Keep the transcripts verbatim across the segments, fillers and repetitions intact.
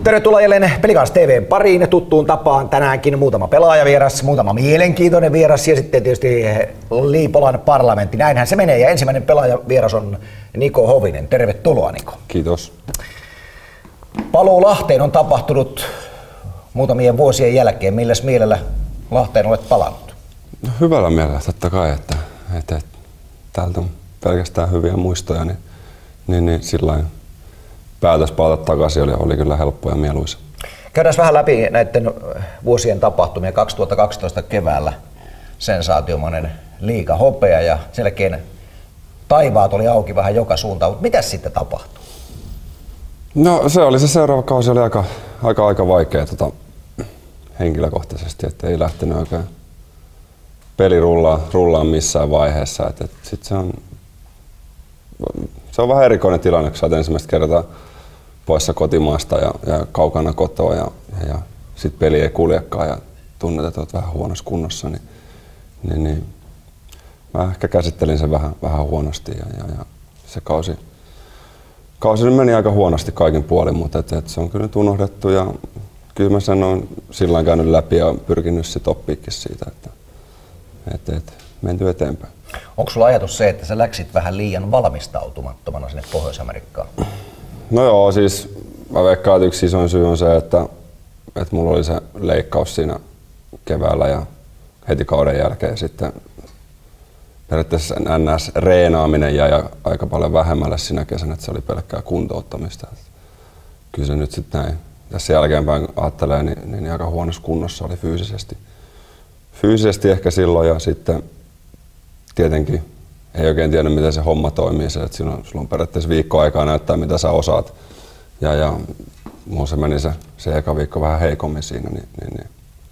Tervetuloa jälleen Pelikans T V:n pariin tuttuun tapaan. Tänäänkin muutama pelaajavieras, muutama mielenkiintoinen vieras ja sitten tietysti Liipolan parlamentti. Näinhän se menee ja ensimmäinen pelaajavieras on Niko Hovinen. Tervetuloa Niko. Kiitos. Paluu Lahteen on tapahtunut muutamien vuosien jälkeen. Milläs mielellä Lahteen olet palannut? No, hyvällä mielellä totta kai, että, että, että täältä on pelkästään hyviä muistoja, niin, niin, niin sillain päätös palata takaisin oli, oli kyllä helppo ja mieluisa. Käydään vähän läpi näiden vuosien tapahtumia. kaksituhattakaksitoista keväällä sensaatiomainen liiga hopea ja sen jälkeen taivaat oli auki vähän joka suuntaan, mutta mitäs sitten tapahtui? No se oli se seuraava kausi oli aika, aika, aika vaikea tota, henkilökohtaisesti, että ei lähtenyt oikein peli rullaa, rullaa missään vaiheessa. Et, et sit se, on, se on vähän erikoinen tilanne, kun sä oot ensimmäistä kertaa poissa kotimaasta ja, ja kaukana kotoa ja, ja, ja sit peli ei kuljekaan ja tunnet, että oot vähän huonossa kunnossa. Niin, niin, niin mä ehkä käsittelin sen vähän, vähän huonosti ja, ja, ja se kausi, kausi nyt meni aika huonosti kaikin puolin, mutta et, et se on kyllä nyt unohdettu ja kyllä mä sen on sillä käynyt läpi ja pyrkinyt sit oppiikin siitä, että et, et, menty eteenpäin. Onko sulla ajatus se, että sä läksit vähän liian valmistautumattomana sinne Pohjois-Amerikkaan? No joo, siis mä veikkaan, että yksi isoin syy on se, että, että mulla oli se leikkaus siinä keväällä ja heti kauden jälkeen sitten periaatteessa N S-reenaaminen jäi aika paljon vähemmälle sinä kesänä, että se oli pelkkää kuntouttamista. Kyllä se nyt sitten näin, tässä jälkeenpäin ajattelee, niin, niin aika huonossa kunnossa oli fyysisesti. Fyysisesti ehkä silloin ja sitten tietenkin ei oikein tiedä, miten se homma toimii. Se, että sulla on periaatteessa viikko aikaa näyttää, mitä sä osaat. Ja, ja mulla se meni se, se eka viikko vähän heikommin siinä. Niin, niin, niin.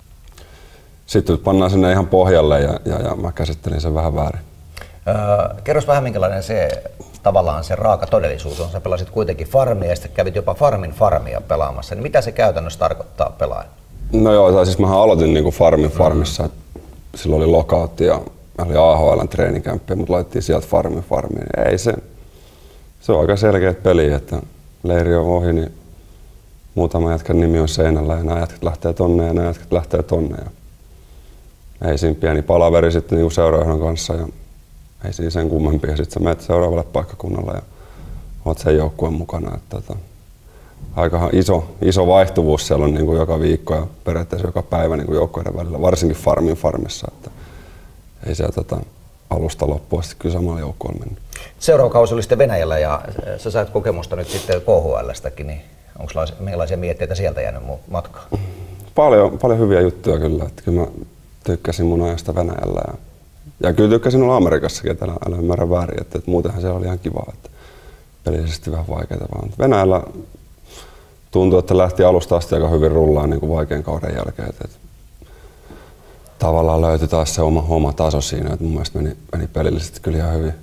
Sitten pannaan sinne ihan pohjalle ja, ja, ja mä käsittelin sen vähän väärin. Öö, kerros vähän, minkälainen se tavallaan se raaka todellisuus on. Sä pelasit kuitenkin farmia ja sitten kävit jopa farmin farmia pelaamassa. Niin mitä se käytännössä tarkoittaa pelaajan? No joo, tai siis mähän aloitin niinku farmin farmissa. Mm. Silloin oli lockoutti ja oli A H L:n treenikämppi, mutta laitettiin sieltä farmin farmiin. Ei se, se on aika selkeä peli, että leiri on ohi, niin muutama jätkän nimi on seinällä ja nämä jätkät lähtee tonne ja nämä jätkät lähtee tonne. Ja ei siinä pieni palaveri sitten niinku seurajohdon kanssa ja ei siinä sen kummempia. Ja sitten sä menet seuraavalle paikkakunnalle ja oot sen joukkueen mukana. Että, että, aika iso, iso vaihtuvuus siellä on niinku joka viikko ja periaatteessa joka päivä niinku joukkueiden välillä, varsinkin farmin farmissa. Että ei se tota, alusta loppuun asti kyllä samalla joukkueella mennyt. Seuraava kausi oli sitten Venäjällä ja sä sait kokemusta nyt sitten K H L:stäkin, niin onko minkälaisia mietteitä sieltä jäänyt matkaan? Paljon, paljon hyviä juttuja kyllä. Että kyllä mä tykkäsin mun ajasta Venäjällä ja, ja kyllä tykkäsin olla Amerikassakin, että älä, älä ymmärrä väärin, että, että muutenhan siellä oli ihan kivaa, että pelillisesti vähän vaikeaa vaan. Venäjällä tuntui, että lähti alusta asti aika hyvin rullaan niin kuin vaikean kauden jälkeen. Että, että tavallaan löytyi taas se oma, oma taso siinä, että mun mielestä meni, meni pelillisesti kyllä ihan hyvin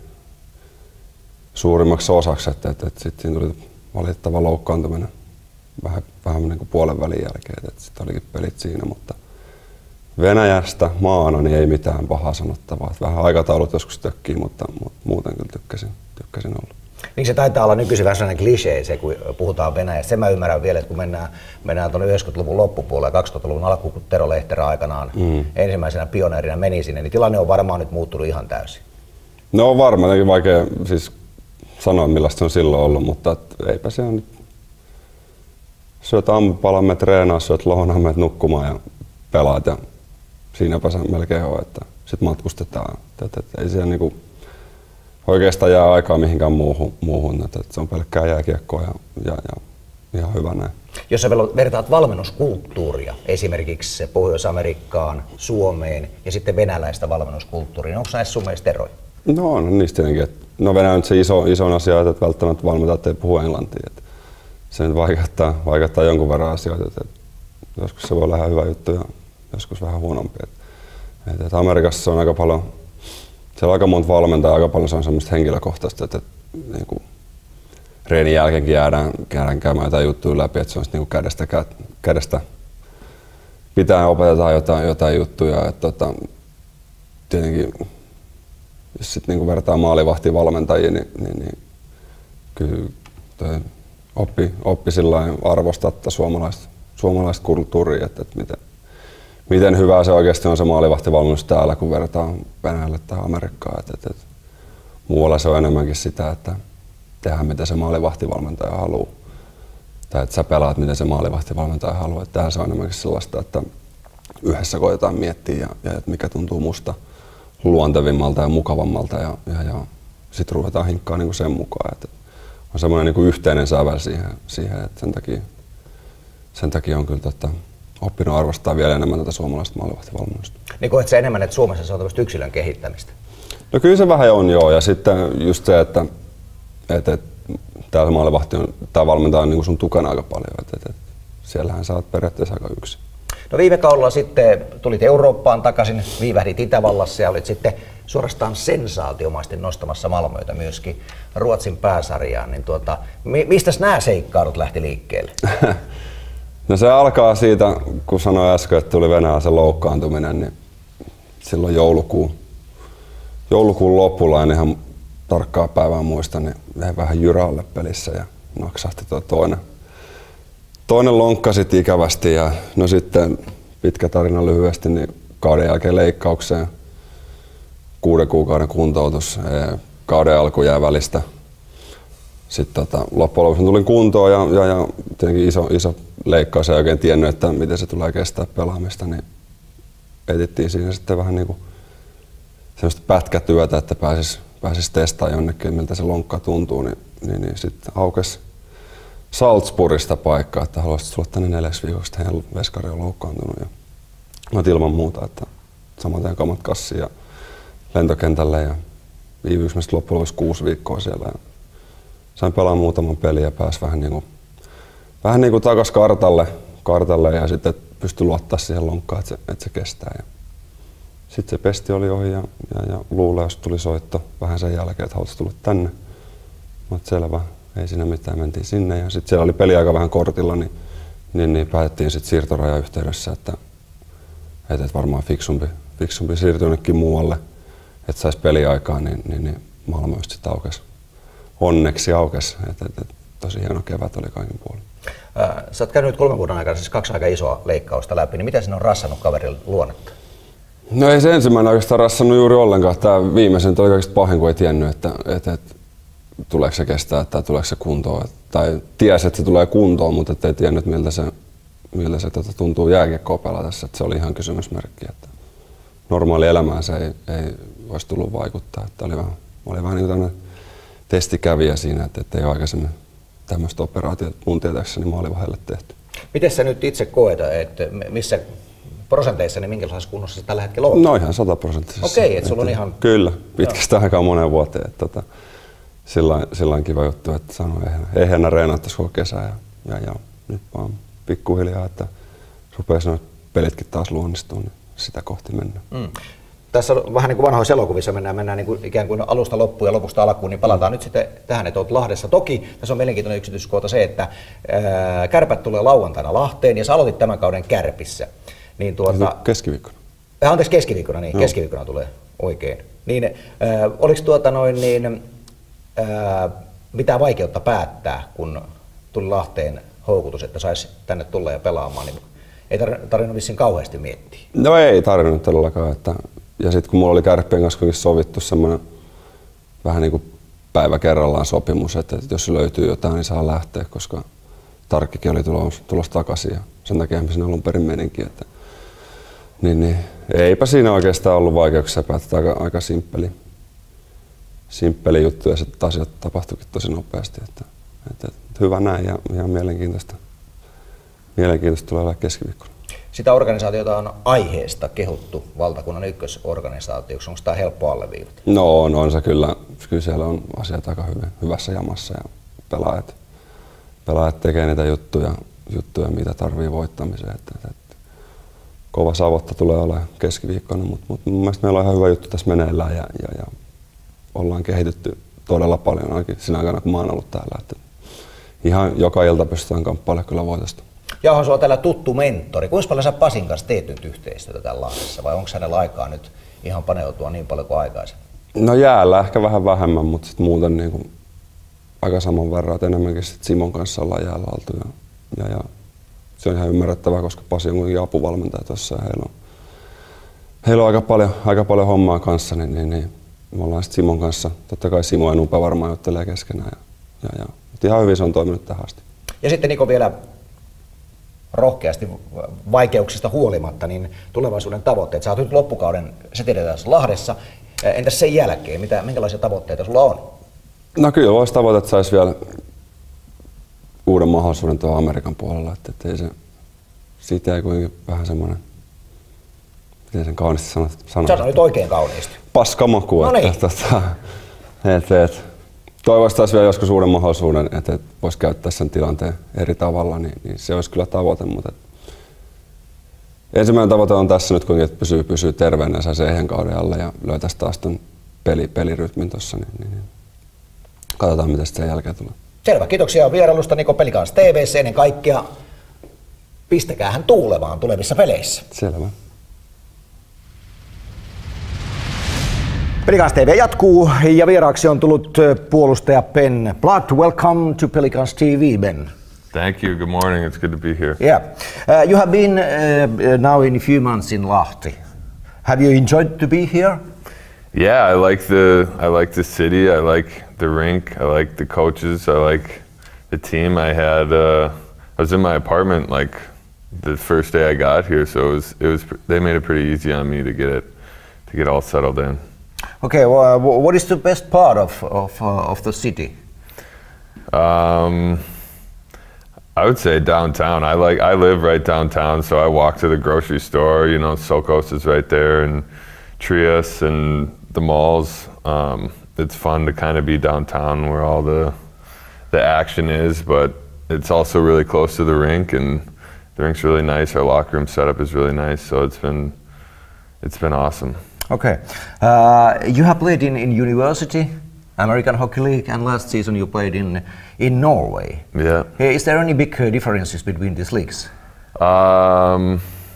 suurimmaksi osaksi, että, että, että sitten siinä tuli valitettava loukkaantuminen vähän, vähän niin kuin puolen välin jälkeen, että sitten olikin pelit siinä, mutta Venäjästä maana niin ei mitään pahaa sanottavaa. Että vähän aikataulut joskus tökkii, mutta, mutta muuten kyllä tykkäsin, tykkäsin olla. Niin se taitaa olla nykyisin vähän sellainen klisee se, kun puhutaan Venäjästä. Sen mä ymmärrän vielä, että kun mennään, mennään tuonne yhdeksänkymmentäluvun loppupuolelle ja kaksituhattaluvun alkuun, kun Tero Lehterä aikanaan mm. ensimmäisenä pioneerina meni sinne, niin tilanne on varmaan nyt muuttunut ihan täysin. No on varmaan, jotenkin vaikea siis sanoa millaista se on silloin ollut, mutta eipä se on nyt. Syöt aamupala, me treenaa, syöt lounaan, menet nukkumaan ja pelaat ja siinäpä se melkein on, että sit matkustetaan. Et, et, ei siellä niinku oikeastaan jää aikaa mihinkään muuhun, muuhun. Et, et se on pelkkää jääkiekkoa ja, ja, ja ihan hyvä näin. Jos sä vertaat valmennuskulttuuria esimerkiksi Pohjois-Amerikkaan, Suomeen ja sitten venäläistä valmennuskulttuuria, onko näissä sun mielestä eroja? No on niistä tietenkin. Et, no Venäjä on se iso, iso asia, että välttämättä valmentajat ei puhu englantia. Et se nyt vaikeuttaa, vaikeuttaa jonkun verran asioita. Et, et joskus se voi olla ihan hyvä juttu ja joskus vähän huonompi. Et, et, et Amerikassa on aika paljon, siellä on aika monta valmentajaa, aika paljon se on semmoista henkilökohtaista, että et, niinku, reenin jälkeenkin jäädään, jäädään käymään jotain juttuja läpi, että se on niinku kädestä, kädestä pitää opetetaan jotain, jotain juttuja. Et, tota, tietenkin jos sitten niinku vertaa maalivahtia valmentajia, niin, niin, niin kyllä toi oppi, oppi sillain arvostaa suomalaista, suomalaista kulttuuria, että, että miten, miten hyvää se oikeasti on se maalivahtivalmennus täällä, kun verrataan Venäjälle tai Amerikkaan. Että, että, että muualla se on enemmänkin sitä, että tehdään miten se maalivahtivalmentaja haluaa. Tai että sä pelaat miten se maalivahtivalmentaja haluaa. Että tähän se on enemmänkin sellaista, että yhdessä koetaan miettiä ja, ja että mikä tuntuu musta luontevimmalta ja mukavammalta ja, ja, ja sitten ruvetaan hinkkaa niin kuin sen mukaan. Että on semmoinen niin kuin yhteinen sävel siihen, siihen että sen takia, sen takia on kyllä tota, oppinut arvostaa vielä enemmän tätä suomalaista maalivahtivalmennusta. Niin koet sä enemmän, että Suomessa se on tämmöistä yksilön kehittämistä? No kyllä se vähän on joo, ja sitten just se, että, että, että täällä maalivahti on, tää valmentaja on niin kuin sun tukana aika paljon, että, että, että siellähän sä oot periaatteessa aika yksin. No viime kaudella sitten tulit Eurooppaan takaisin, viivähdit Itävallassa ja olit sitten suorastaan sensaatiomaisesti nostamassa Malmöitä myöskin Ruotsin pääsarjaan. Niin tuota, mistäs nämä seikkailut lähti liikkeelle? No se alkaa siitä, kun sanoin äsken, että tuli Venäjällä loukkaantuminen, niin silloin joulukuun, joulukuun lopulla, en ihan tarkkaa päivää muista, niin jäi vähän jyräälle pelissä ja naksahti tuo toinen. Toinen lonkka sitten ikävästi ja no sitten pitkä tarina lyhyesti, niin kauden jälkeen leikkaukseen, kuuden kuukauden kuntoutus, kauden alku jää välistä. Sitten tota, loppujen lopuksi tulin kuntoon ja, ja, ja tietenkin iso, iso leikkaus, ei oikein tiennyt, että miten se tulee kestää pelaamista, niin etittiin siinä sitten vähän niin kuin semmoista pätkätyötä, että pääsis, pääsis testaamaan jonnekin, miltä se lonkka tuntuu, niin, niin, niin sitten aukesi Salzburgista paikkaa, että haluaisit tulla tänne neljäksi viikoksi, että heidän veskari on loukkaantunut. Ja mä ilman muuta, että samaten kamat kassiin ja lentokentälle ja viivyys mä sitten loppujen lopuksi kuusi viikkoa siellä. Ja sain pelaa muutaman pelin ja pääsi vähän niin kuin, vähän niin kuin takas kartalle, kartalle ja sitten pystyi luottaa siihen lonkkaan, että se, että se kestää. Ja sitten se pesti oli ohi ja, ja, ja luuleus tuli soitto vähän sen jälkeen, että haluaisit tulla tänne. Mä oot selvä. Ei siinä mitään, mentiin sinne ja sitten siellä oli peliaika vähän kortilla, niin, niin, niin päätettiin sitten siirtorajan yhteydessä, että, että varmaan fiksumpi, fiksumpi siirtyä jonnekin muualle, että saisi peliaikaa, niin, niin, niin Malmöistä sitten aukesi. Onneksi aukesi, että, että, että tosi hieno kevät oli kaikin puolin. Ää, sä oot käynyt nyt kolmen vuoden aikana siis kaksi aika isoa leikkausta läpi, niin miten sinä on rassannut kaverin luonnetta? No ei se ensimmäinen oikeastaan rassannut juuri ollenkaan. Tämä viimeisen oli kaikista pahin, kun ei tiennyt, että, että, että tuleeko se kestää tai tuleeko se kuntoon. Tai tiesi, että se tulee kuntoon, mutta ei tiennyt, miltä se, miltä se tota, tuntuu jääkiekkoa pelata. Se oli ihan kysymysmerkki. Että normaali elämään se ei, ei olisi tullut vaikuttaa. Että oli vähän, oli vähän niin kuin testikävijä siinä, että ei ole aikaisemmin tämmöistä operaatiota mun tietääkseni maalivahdelle tehty. Miten sä nyt itse koet, että missä prosenteissa, niin minkälaisessa kunnossa se tällä hetkellä on? No ihan sataprosenttisessa. Okei, että sulla on ihan... Kyllä, pitkästä aikaa moneen vuoteen. Että, tota, Sillain, sillain kiva juttu, että sanoin, eihän enää reenattaisi koko kesää ja, ja, ja nyt vaan pikkuhiljaa, että rupeaa noin pelitkin taas luonnistumaan, niin sitä kohti mennään. Mm. Tässä on vähän niin kuin vanhoissa elokuvissa mennään, mennään niin kuin ikään kuin alusta loppuun ja lopusta alkuun, niin palataan mm. nyt sitten tähän, että olet Lahdessa. Toki tässä on mielenkiintoinen yksityiskohta se, että ää, Kärpät tulee lauantaina Lahteen ja sä aloitit tämän kauden Kärpissä. Niin tuota, keskiviikkona. Äh, anteeksi, keskiviikkona, niin no. keskiviikkona tulee oikein. Niin, äh, oliko tuota noin niin... Ää, mitään vaikeutta päättää, kun tuli Lahteen houkutus, että saisi tänne tulla ja pelaamaan, niin ei tarvinnut vissiin kauheasti miettiä. No ei tarvinnut todellakaan. Että, ja sitten kun mulla oli Kärppien kanssa sovittu semmoinen vähän niin kuin päivä kerrallaan sopimus, että, että jos löytyy jotain, niin saa lähteä, koska Tarkkikin oli tulos, tulos takaisin ja sen takia me sinne alun perin meninkin. Että, niin, niin, eipä siinä oikeastaan ollut vaikeuksia päättää, aika, aika simppeli. simppeli juttu ja sitten asiat tapahtuikin tosi nopeasti. Että, että, että hyvä näin ja ihan mielenkiintoista. Mielenkiintoista tulee olla keskiviikkona. Sitä organisaatiota on aiheesta kehuttu valtakunnan ykkösorganisaatioksi. Onko tämä helppo alleviivata? No on, on se kyllä. Kyllä siellä on asiat aika hyvin, hyvässä jamassa ja pelaajat, pelaajat tekee niitä juttuja, juttuja mitä tarvii voittamiseen. Että, että kova savotta tulee olemaan keskiviikkona, mutta, mutta mun mielestä meillä on ihan hyvä juttu tässä meneillään ja, ja, ja ollaan kehitytty todella paljon ainakin siinä aikana, kun mä oon ollut täällä. Että ihan joka ilta pystytään kamppailemaan kyllä voitosta. Ja onhan sulla täällä tuttu mentori. Kuinka paljon sä Pasin kanssa teet nyt yhteistyötä täällä Lahdessa vai onko hänellä aikaa nyt ihan paneutua niin paljon kuin aikaisemmin? No jäällä ehkä vähän vähemmän, mutta sit muuten niin kuin aika saman verran, että enemmänkin sit Simon kanssa ollaan jäällä oltu. Ja, ja, ja se on ihan ymmärrettävää, koska Pasi on kuitenkin apuvalmentaja tuossa ja heillä on, heillä on aika, paljon, aika paljon hommaa kanssa, niin, niin, niin me ollaan sitten Simon kanssa. Totta kai Simo ja Nupe varmaan juttelee keskenään. Ja, ja, ja. Mutta ihan hyvin se on toiminut tähän asti. Ja sitten Niko vielä rohkeasti vaikeuksista huolimatta, niin tulevaisuuden tavoitteet. Sä oot nyt loppukauden, se tiedetään Lahdessa. Entäs sen jälkeen, mitä, minkälaisia tavoitteita sulla on? No kyllä olisi tavoite, että saisi vielä uuden mahdollisuuden tuolla Amerikan puolella. Että, että ei se, siitä ei kuitenkin vähän semmoinen, miten sen kauniisti sanot? Sano nyt oikein kauniisti. Paskamaku. No niin. Että, että, että, toivoisi taas vielä joskus uuden mahdollisuuden, että, että voisi käyttää sen tilanteen eri tavalla, niin, niin se olisi kyllä tavoite. Mutta että ensimmäinen tavoite on tässä nyt kuitenkin, että pysyy, pysyy terveenä ja saisi ehjän kauden alle ja löytäisi taas ton peli, pelirytmin tuossa. Niin, niin, niin. Katsotaan, mitä sen jälkeen tulee. Selvä. Kiitoksia vierailusta Niko Pelikans T V:ssä. Ennen kaikkea pistäkäähän tuulevaan tulevissa peleissä. Selvä. Pelikans T V jatkuu ja vieraaksi on tullut puolustaja Ben Platt. Welcome to Pelikans T V, Ben. Thank you. Good morning. It's good to be here. Yeah. Uh, you have been uh, now in a few months in Lahti. Have you enjoyed to be here? Yeah, I like the I like the city. I like the rink. I like the coaches. I like the team. I had uh, I was in my apartment like the first day I got here, so it was it was they made it pretty easy on me to get it to get all settled in. Okay, well, what is the best part of of uh, of the city? Um, I would say downtown. I like I live right downtown, so I walk to the grocery store. You know, Sokos is right there, and Trias and the malls. Um, it's fun to kind of be downtown where all the the action is, but it's also really close to the rink, and the rink's really nice. Our locker room setup is really nice, so it's been it's been awesome. Okay, uh, you have played in, in university, American Hockey League, and last season you played in in Norway. Yeah. Is there any big uh, differences between these leagues? Um,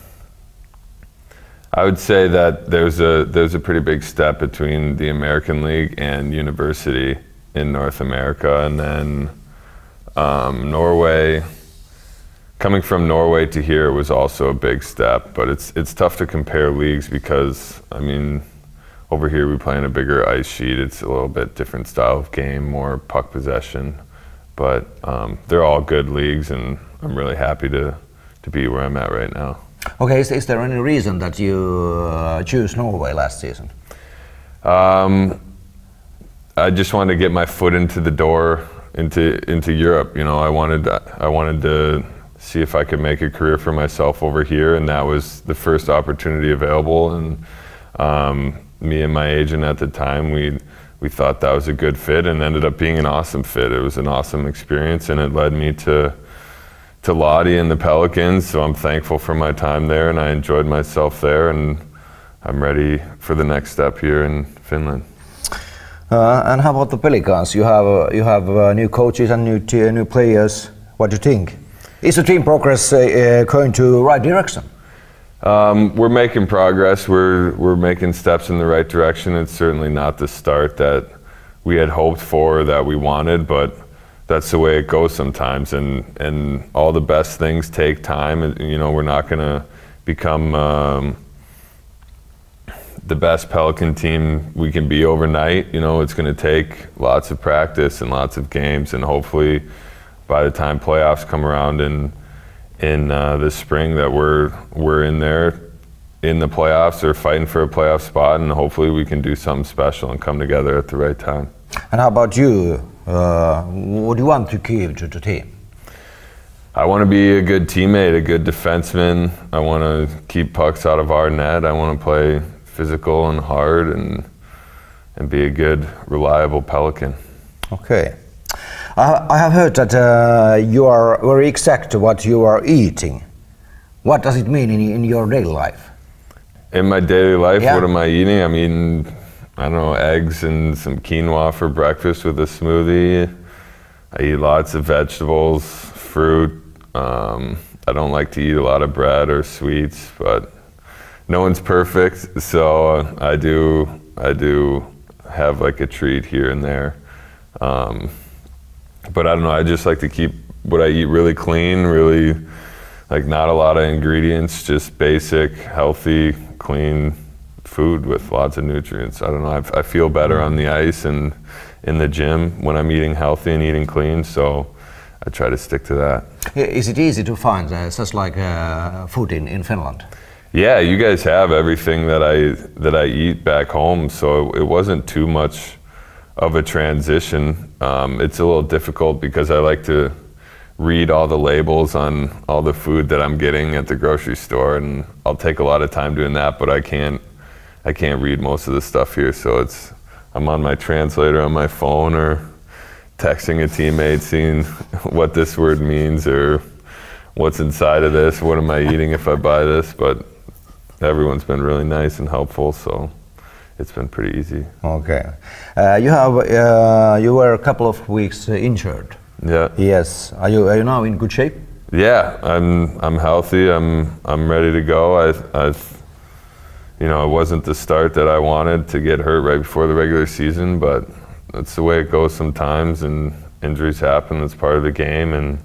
I would say that there's a there's a pretty big step between the American League and university in North America, and then um, Norway. Coming from Norway to here was also a big step, but it's it's tough to compare leagues because I mean, over here we play in a bigger ice sheet. It's a little bit different style of game, more puck possession, but um, they're all good leagues, and I'm really happy to to be where I'm at right now. Okay, is, is there any reason that you uh, choose Norway last season? Um, I just wanted to get my foot into the door into into Europe. You know, I wanted I wanted to see if I could make a career for myself over here, and that was the first opportunity available. And um, me and my agent at the time, we we thought that was a good fit, and ended up being an awesome fit. It was an awesome experience, and it led me to to Lahti and the Pelicans. So I'm thankful for my time there, and I enjoyed myself there, and I'm ready for the next step here in Finland. Uh, and how about the Pelicans? You have uh, you have uh, new coaches and new t- new players. What do you think? Is the team progress uh, uh, going to the right direction? Um, we're making progress. We're we're making steps in the right direction. It's certainly not the start that we had hoped for, that we wanted, but that's the way it goes sometimes. And and all the best things take time. And, you know, we're not going to become um, the best Pelican team we can be overnight. You know, it's going to take lots of practice and lots of games, and hopefully by the time playoffs come around in in uh, this spring, that we're we're in there in the playoffs or fighting for a playoff spot, and hopefully we can do something special and come together at the right time. And how about you? Uh, what do you want to give to the team? I want to be a good teammate, a good defenseman. I want to keep pucks out of our net. I want to play physical and hard, and and be a good, reliable Pelican. Okay. I have heard that uh, you are very exact what you are eating. What does it mean in, in your daily life? In my daily life, yeah. What am I eating? I'm eating, I don't know, eggs and some quinoa for breakfast with a smoothie. I eat lots of vegetables, fruit. Um, I don't like to eat a lot of bread or sweets, but no one's perfect, so I do I do have like a treat here and there. Um, but I don't know. I just like to keep what I eat really clean, really like not a lot of ingredients, just basic, healthy, clean food with lots of nutrients. I don't know. I, I feel better on the ice and in the gym when I'm eating healthy and eating clean. So I try to stick to that. Is it easy to find uh, such like uh, food in, in Finland? Yeah, you guys have everything that I that I eat back home, so it wasn't too much of a transition. Um, it's a little difficult because I like to read all the labels on all the food that I'm getting at the grocery store, and I'll take a lot of time doing that, but I can't I can't read most of the stuff here, so it's I'm on my translator on my phone or texting a teammate, seeing what this word means or what's inside of this, what am I eating if I buy this, but everyone's been really nice and helpful, so it's been pretty easy. Okay. Uh, you have uh, you were a couple of weeks uh, injured. Yeah. Yes. Are you are you now in good shape? Yeah, I'm I'm healthy. I'm I'm ready to go. I I you know, it wasn't the start that I wanted to get hurt right before the regular season, but that's the way it goes sometimes, and injuries happen. It's part of the game, and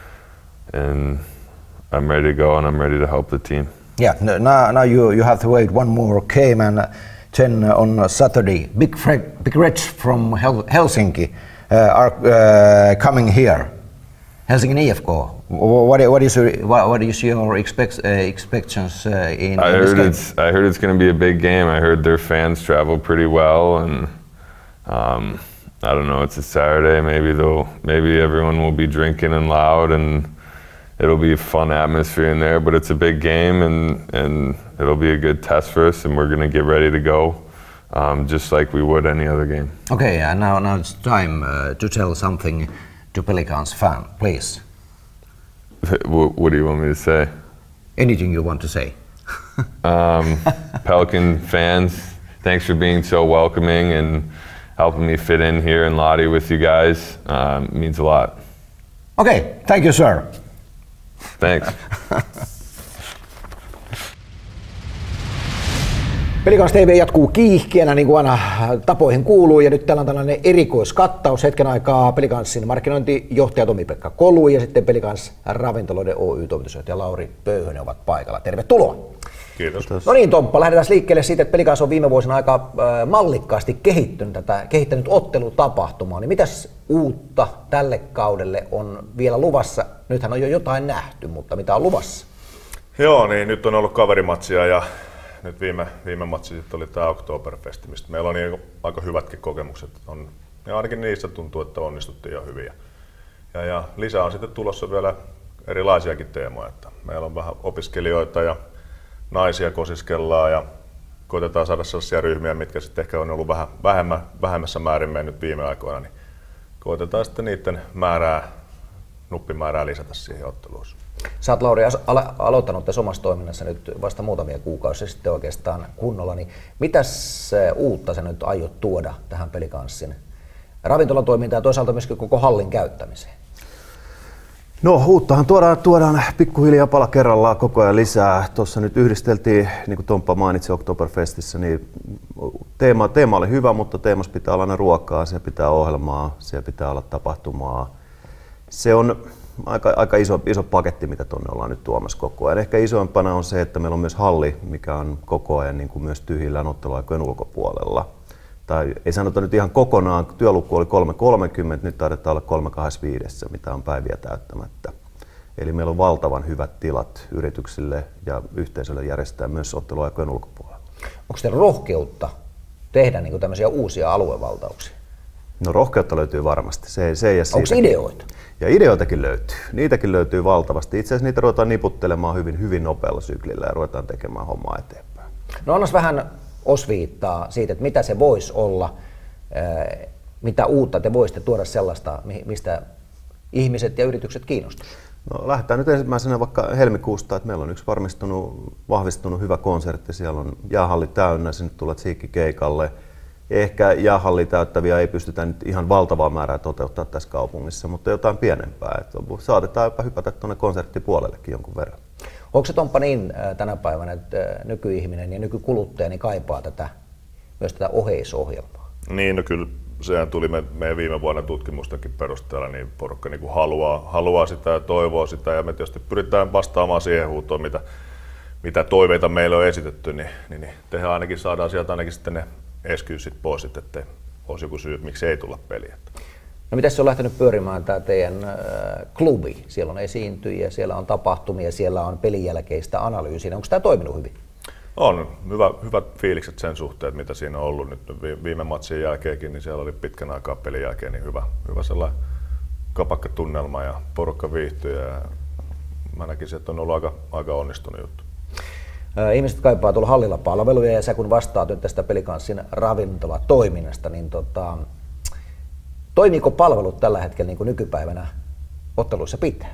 and I'm ready to go, and I'm ready to help the team. Yeah. Now now you you have to wait one more game, and then on Saturday, Big Fred, Big Reds from Hel Helsinki uh, are uh, coming here. Helsinki I F K. What what is your, what, what is your expect, uh, expectations uh, in, I in this heard game? it's I heard it's going to be a big game. I heard their fans travel pretty well, and um, I don't know. It's a Saturday. Maybe they'll maybe everyone will be drinking and loud, and it'll be a fun atmosphere in there. But it's a big game, and and it'll be a good test for us, and we're going to get ready to go, um, just like we would any other game. Okay, and now now it's time uh, to tell something to Pelicans fan, please. What do you want me to say? Anything you want to say? um, Pelican fans, thanks for being so welcoming and helping me fit in here in Lahti with you guys. Um, it means a lot. Okay, thank you, sir. Thanks. Pelicans T V jatkuu kiihkeänä niin kuin aina tapoihin kuuluu, ja nyt täällä on tällainen erikoiskattaus hetken aikaa. Pelicansin markkinointijohtaja Tomi-Pekka Kolu ja sitten Pelicans ravintoloiden Oy-toimitusjohtaja Lauri Pöyhönen ovat paikalla. Tervetuloa. Kiitos. No niin, Tomppa, lähdetään liikkeelle siitä, että Pelicans on viime vuosina aika mallikkaasti kehittynyt tätä, kehittänyt ottelutapahtumaa. Niin mitäs uutta tälle kaudelle on vielä luvassa? Nythän on jo jotain nähty, mutta mitä on luvassa? Joo, niin nyt on ollut kaverimatsia ja nyt viime, viime matsi sitten oli tämä Oktoberfest, mistä meillä on niin aika hyvätkin kokemukset. On, ja ainakin niissä tuntuu, että onnistuttiin jo hyvin. Ja, ja lisää on sitten tulossa vielä erilaisiakin teemoja. Että meillä on vähän opiskelijoita ja naisia kosiskellaan ja koitetaan saada sellaisia ryhmiä, mitkä sitten ehkä on ollut vähän vähemmän, vähemmässä määrin mennyt viime aikoina. Niin koitetaan sitten niiden määrää, nuppimäärää lisätä siihen otteluun. Sä oot, Lauri, alo- aloittanut tässä omassa toiminnassa nyt vasta muutamia kuukausia sitten oikeastaan kunnolla, niin mitäs uutta sä nyt aiot tuoda tähän Pelicansin ravintolatoimintaan ja toisaalta myöskin koko hallin käyttämiseen? No uuttahan tuodaan, tuodaan pikkuhiljaa pala kerrallaan koko ajan lisää. Tuossa nyt yhdisteltiin, niin kuin Tomppa mainitsi Oktoberfestissä, niin teema, teema oli hyvä, mutta teemassa pitää olla aina ruokaa, siellä pitää ohjelmaa, siellä pitää olla tapahtumaa. Se on aika, aika iso, iso paketti, mitä tuonne ollaan nyt tuomassa koko ajan. Ehkä isoimpana on se, että meillä on myös halli, mikä on koko ajan niin kuin myös tyhjillään otteluaikojen ulkopuolella. Tai ei sanota nyt ihan kokonaan, työlukku oli kolme kolmekymmentä, nyt taidetaan olla kolme kaksikymmentäviisi, mitä on päiviä täyttämättä. Eli meillä on valtavan hyvät tilat yrityksille ja yhteisölle järjestää myös otteluaikojen ulkopuolella. Onko teillä rohkeutta tehdä niin kuin tämmöisiä uusia aluevaltauksia? No rohkeutta löytyy varmasti. Se, se ja onko ideoita? Ja ideoitakin löytyy. Niitäkin löytyy valtavasti. Itse asiassa niitä ruvetaan niputtelemaan hyvin, hyvin nopealla syklillä ja ruvetaan tekemään hommaa eteenpäin. No annas vähän osviittaa siitä, että mitä se voisi olla, mitä uutta te voisitte tuoda sellaista, mistä ihmiset ja yritykset kiinnostuvat? No lähdetään nyt ensimmäisenä vaikka helmikuusta, että meillä on yksi varmistunut, vahvistunut hyvä konsertti. Siellä on jäähalli täynnä, sinne tulet siikkikeikalle. Ehkä jäähalli täyttäviä ei pystytä nyt ihan valtavaa määrää toteuttaa tässä kaupungissa, mutta jotain pienempää. Että saatetaan jopa hypätä tuonne konserttipuolellekin jonkun verran. Onko se, Tomppa, niin tänä päivänä, että nykyihminen ja nykykuluttaja niin kaipaa tätä, myös tätä oheisohjelmaa? Niin, no kyllä sehän tuli me, meidän viime vuonna tutkimustenkin perusteella, niin porukka niin kuin haluaa, haluaa sitä ja toivoo sitä, ja me tietysti pyritään vastaamaan siihen huutoon, mitä, mitä toiveita meille on esitetty, niin, niin, niin tehdään ainakin, saadaan sieltä ainakin sitten ne excuseit pois, ettei olisi joku syy, miksi ei tulla peliä. No miten se on lähtenyt pyörimään tämä teidän äh, klubi? Siellä on esiintyjiä, siellä on tapahtumia, siellä on pelin jälkeistä analyysiä. Onko tämä toiminut hyvin? On hyvä, hyvät fiilikset sen suhteen, mitä siinä on ollut nyt viime matsin jälkeenkin, niin siellä oli pitkän aikaa pelin jälkeen niin hyvä, hyvä sellainen kapakkatunnelma ja porukka viihtyy, ja mä näkisin, että on ollut aika, aika onnistunut juttu. Ihmiset kaipaa tuolla hallilla palveluja, ja sä kun vastaat nyt tästä Pelikanssin ravintolatoiminnasta, niin tota, toimiiko palvelut tällä hetkellä niin kuin nykypäivänä otteluissa pitää?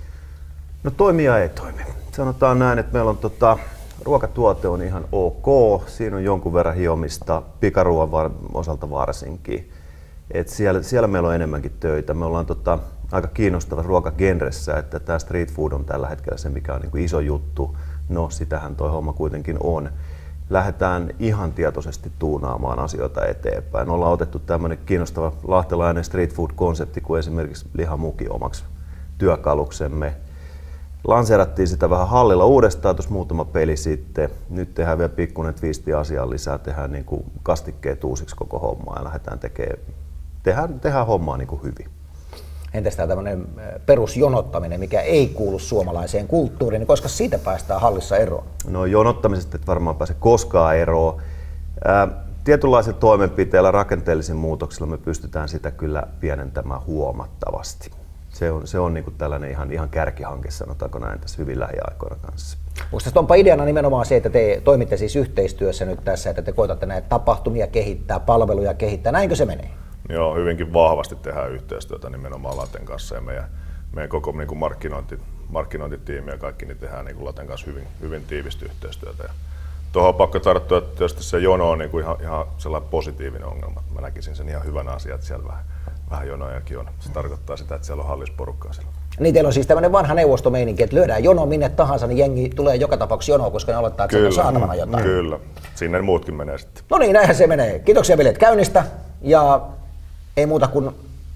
No toimia ei toimi. Sanotaan näin, että meillä on tota, ruokatuote on ihan ok, siinä on jonkun verran hiomista, pikaruoan var- osalta varsinkin. Et siellä, siellä meillä on enemmänkin töitä. Me ollaan tota, aika kiinnostavassa ruokagenressä, että tämä street food on tällä hetkellä se, mikä on niinku iso juttu. No, sitähän toi homma kuitenkin on. Lähdetään ihan tietoisesti tuunaamaan asioita eteenpäin. Ollaan otettu tämmöinen kiinnostava lahtelainen street food-konsepti kuin esimerkiksi lihamuki omaksi työkaluksemme. Lanseerattiin sitä vähän hallilla uudestaan tuossa muutama peli sitten. Nyt tehdään vielä pikkuinen twisti asiaan lisää, tehdään niin kuin kastikkeet uusiksi koko hommaa ja lähdetään tekemään, tehdään, tehdään hommaa niin kuin hyvin. Entäs tämä tämmöinen perusjonottaminen, mikä ei kuulu suomalaiseen kulttuuriin, niin koska siitä päästään hallissa eroon? No jonottamisesta et varmaan pääse koskaan eroon. Ää, tietynlaisilla toimenpiteillä, rakenteellisilla muutoksilla me pystytään sitä kyllä pienentämään huomattavasti. Se on, se on niin kuin tällainen ihan, ihan kärkihanke, sanotaanko näin, tässä hyvin lähiaikoina kanssa. Onko tässä onpa ideana nimenomaan se, että te toimitte siis yhteistyössä nyt tässä, että te koetatte näitä tapahtumia kehittää, palveluja kehittää, näinkö se menee? Joo, hyvinkin vahvasti tehdään yhteistyötä nimenomaan Laten kanssa, ja meidän, meidän koko niin kuin markkinointi, markkinointitiimi ja kaikki niin tehdään niin kuin Laten kanssa hyvin, hyvin tiivistä yhteistyötä. Ja tuohon on pakko tarttua, että tietysti se jono on niin kuin ihan, ihan sellainen positiivinen ongelma. Mä näkisin sen ihan hyvänä asian, että siellä vähän, vähän jonojakin on. Se tarkoittaa sitä, että siellä on hallisporukkaa siellä. Niin teillä on siis tämmöinen vanha neuvostomeininki, että lyödään jono minne tahansa, niin jengi tulee joka tapauksessa jonoon, koska ne olettaa, että kyllä, se on saatavana jotain. Kyllä, sinne muutkin menee sitten. No niin, näinhän se menee. Kiitoksia bileet käynnistä ja ei muuta kuin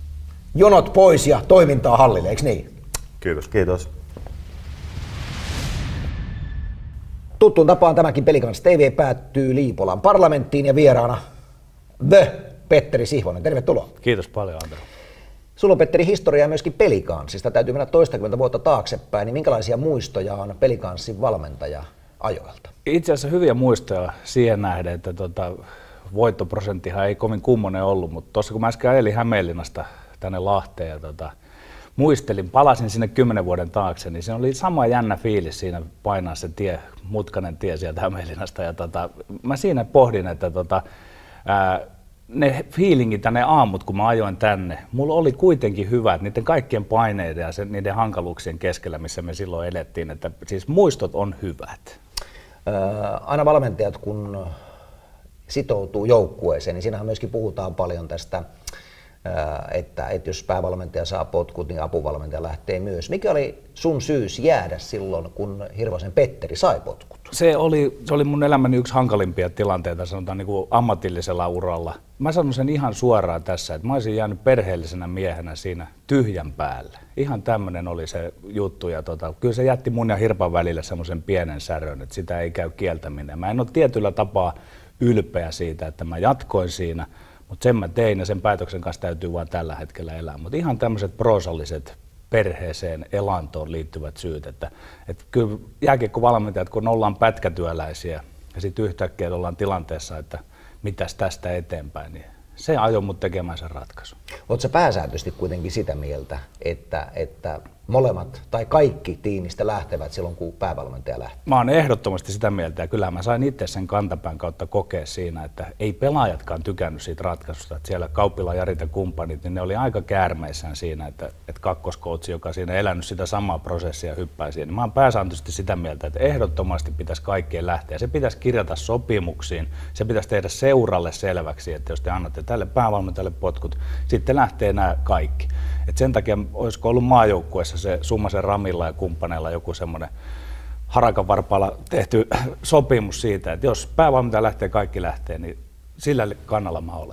jonot pois ja toimintaa hallille, eikö niin? Kiitos. Kiitos. Tuttuun tapaan tämäkin Pelikans T V päättyy Liipolan parlamenttiin ja vieraana The Petteri Sihvonen. Tervetuloa. Kiitos paljon, Antero. Sulla on, Petteri, historiaa myöskin Pelikansista. Täytyy mennä toistakymmentä vuotta taaksepäin. Niin minkälaisia muistoja on Pelikanssin valmentaja ajoilta? Itse asiassa hyviä muistoja siihen nähden, että tota, voittoprosenttihan ei kovin kummonen ollut, mutta tuossa kun mä äsken ajelin Hämeenlinnasta tänne Lahteen ja tota, muistelin, palasin sinne kymmenen vuoden taakse, niin se oli sama jännä fiilis siinä painaa se tie, mutkainen tie sieltä Hämeenlinnasta. Ja tota, mä siinä pohdin, että tota, ää, ne fiilingit ja ne aamut, kun mä ajoin tänne, mulla oli kuitenkin hyvät niiden kaikkien paineiden ja sen, niiden hankaluuksien keskellä, missä me silloin elettiin, että siis muistot on hyvät. Ää, aina valmentajat, kun sitoutuu joukkueeseen, niin siinähän myöskin puhutaan paljon tästä, että, että jos päävalmentaja saa potkut, niin apuvalmentaja lähtee myös. Mikä oli sun syys jäädä silloin, kun Hirvosen Petteri sai potkut? Se oli, se oli mun elämäni yksi hankalimpia tilanteita, sanotaan niin kuin ammatillisella uralla. Mä sanon sen ihan suoraan tässä, että mä olisin jäänyt perheellisenä miehenä siinä tyhjän päälle. Ihan tämmöinen oli se juttu, ja tota, kyllä se jätti mun ja Hirpan välille semmoisen pienen särön, että sitä ei käy kieltäminen. Mä en ole tietyllä tapaa ylpeä siitä, että mä jatkoin siinä, mutta sen mä tein ja sen päätöksen kanssa täytyy vaan tällä hetkellä elää. Mutta ihan tämmöiset proosalliset perheeseen, elantoon liittyvät syyt, että, että kyllä jääkiekkovalmentajat, kun ollaan pätkätyöläisiä ja sitten yhtäkkiä ollaan tilanteessa, että mitäs tästä eteenpäin, niin se ajoi mut tekemään sen ratkaisun. Oletko sä pääsääntöisesti kuitenkin sitä mieltä, että, että molemmat tai kaikki tiimistä lähtevät silloin, kun päävalmentaja lähtee? Mä oon ehdottomasti sitä mieltä, ja kyllä mä sain itse sen kantapään kautta kokea siinä, että ei pelaajatkaan tykännyt siitä ratkaisusta. Että siellä Kauppila, Jarit ja kumppanit, niin ne oli aika käärmeissään siinä, että, että kakkoskoutsi, joka siinä elänyt sitä samaa prosessia, hyppää siihen. Mä oon pääsääntöisesti sitä mieltä, että ehdottomasti pitäisi kaikkien lähteä. Se pitäisi kirjata sopimuksiin, se pitäisi tehdä seuralle selväksi, että jos te annatte tälle päävalmentajalle potkut, sitten lähtee nämä kaikki. Et sen takia olisiko ollut maajoukkueessa se Summasen Ramilla ja kumppaneilla joku semmoinen harakan varpaalla tehty sopimus siitä, että jos päävalmentaja lähtee, kaikki lähtee, niin sillä kannalla mä olen.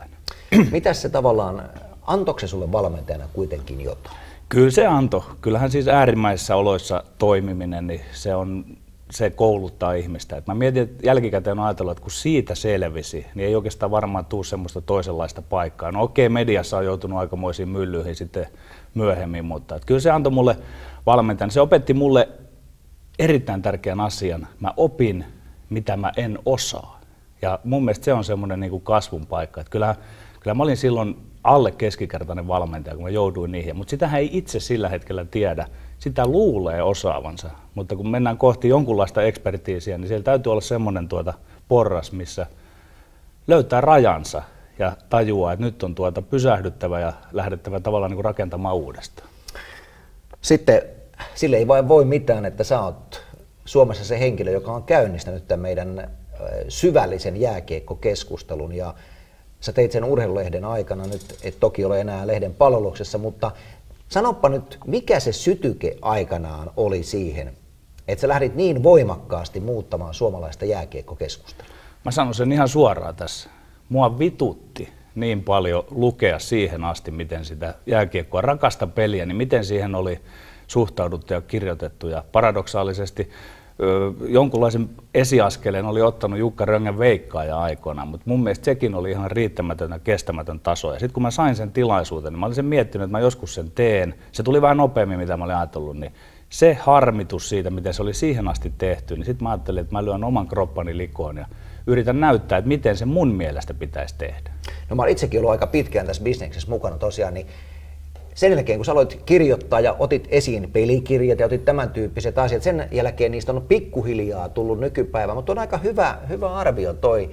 Mitäs se tavallaan, antoiko se sulle valmentajana kuitenkin jotain? Kyllä se antoi. Kyllähän siis äärimmäisissä oloissa toimiminen, niin se, on, se kouluttaa ihmistä. Et mä mietin, että jälkikäteen on ajatellut, että kun siitä selvisi, niin ei oikeastaan varmaan tule semmoista toisenlaista paikkaa. No okei, mediassa on joutunut aikamoisiin myllyihin sitten myöhemmin, mutta kyllä se antoi mulle valmentajan. Se opetti mulle erittäin tärkeän asian. Mä opin, mitä mä en osaa. Ja mun mielestä se on semmoinen niin kuin kasvun paikka. Että kyllä, kyllä mä olin silloin alle keskikertainen valmentaja, kun mä jouduin niihin. Mutta sitähän ei itse sillä hetkellä tiedä. Sitä luulee osaavansa. Mutta kun mennään kohti jonkunlaista ekspertiisiä, niin siellä täytyy olla semmoinen tuota porras, missä löytää rajansa ja tajuaa, että nyt on tuota pysähdyttävä ja lähdettävä tavallaan niin kuin rakentamaan uudestaan. Sitten sille ei vain voi mitään, että sä oot Suomessa se henkilö, joka on käynnistänyt tämän meidän syvällisen jääkiekkokeskustelun. Ja sä teit sen Urheilulehden aikana, nyt et toki ole enää lehden palveluksessa, mutta sanoppa nyt, mikä se sytyke aikanaan oli siihen, että sä lähdit niin voimakkaasti muuttamaan suomalaista jääkiekkokeskustelua? Mä sanon sen ihan suoraan tässä. Mua vitutti niin paljon lukea siihen asti, miten sitä jääkiekkoa, rakasta peliä, niin miten siihen oli suhtauduttu ja kirjoitettu. Ja paradoksaalisesti ö, jonkunlaisen esiaskeleen oli ottanut Jukka Röngän veikkaaja aikoinaan, mutta mun mielestä sekin oli ihan riittämätön ja kestämätön taso. Ja sitten kun mä sain sen tilaisuuden, niin mä olin sen miettinyt, että mä joskus sen teen. Se tuli vähän nopeammin, mitä mä olin ajatellut, niin se harmitus siitä, miten se oli siihen asti tehty, niin sitten mä ajattelin, että mä lyön oman kroppani likoon ja yritän näyttää, että miten se mun mielestä pitäisi tehdä. No mä olen itsekin ollut aika pitkään tässä bisneksessä mukana tosiaan, niin sen jälkeen kun sä aloit kirjoittaa ja otit esiin pelikirjat ja otit tämän tyyppiset asiat, sen jälkeen niistä on pikkuhiljaa tullut nykypäivä, mutta on aika hyvä, hyvä arvio toi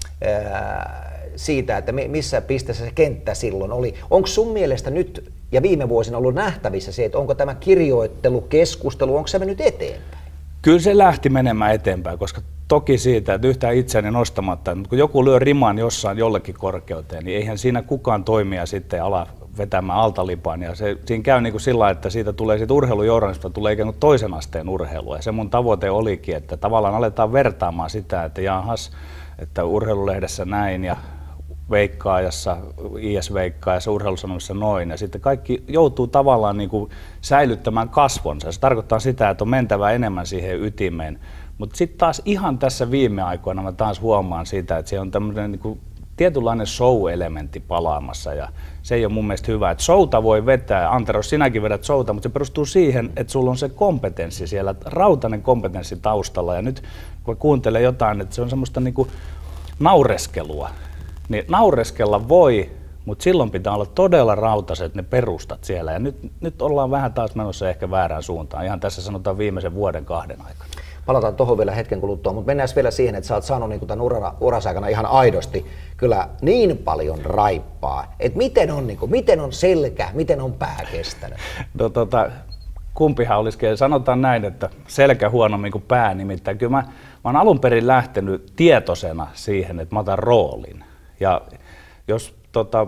ää, siitä, että missä pisteessä se kenttä silloin oli. Onko sun mielestä nyt ja viime vuosina ollut nähtävissä se, että onko tämä kirjoittelu, keskustelu, onko se mennyt eteenpäin? Kyllä se lähti menemään eteenpäin, koska toki siitä, että yhtään itseäni nostamatta, mutta kun joku lyö riman jossain jollekin korkeuteen, niin eihän siinä kukaan toimija sitten ala vetämään altalipaan. Ja se, siinä käy niin kuin sillä, että siitä tulee siitä urheilujournalista tulee ikään kuin toisen asteen urheilua. Ja se mun tavoite olikin, että tavallaan aletaan vertaamaan sitä, että jahas, että Urheilulehdessä näin ja Veikkaajassa, I S-Veikkaajassa, Urheilusanomissa noin. Ja sitten kaikki joutuu tavallaan niin kuin säilyttämään kasvonsa. Se tarkoittaa sitä, että on mentävä enemmän siihen ytimeen. Mutta sitten taas ihan tässä viime aikoina mä taas huomaan sitä, että se on tämmöinen niin kuin tietynlainen show-elementti palaamassa. Ja se ei ole mun mielestä hyvä. Että showta voi vetää, Antero, sinäkin vedät showta, mutta se perustuu siihen, että sulla on se kompetenssi siellä, rautainen kompetenssi taustalla. Ja nyt kun kuuntelee jotain, että se on semmoista niin kuin naureskelua, niin naureskella voi, mutta silloin pitää olla todella rautaiset ne perustat siellä. Ja nyt, nyt ollaan vähän taas menossa ehkä väärään suuntaan. Ihan tässä sanotaan viimeisen vuoden kahden aikana. Palataan tuohon vielä hetken kuluttua, mutta mennään vielä siihen, että sä oot saanut niin tämän ura, uras aikana ihan aidosti kyllä niin paljon raippaa. Että miten on, niin kuin, miten on selkä, miten on pää kestänyt? No tota, kumpihan olisikin, sanotaan näin, että selkä huonommin kuin pää, nimittäin kyllä mä, mä oon alun perin lähtenyt tietoisena siihen, että mä otan roolin. Ja jos tota,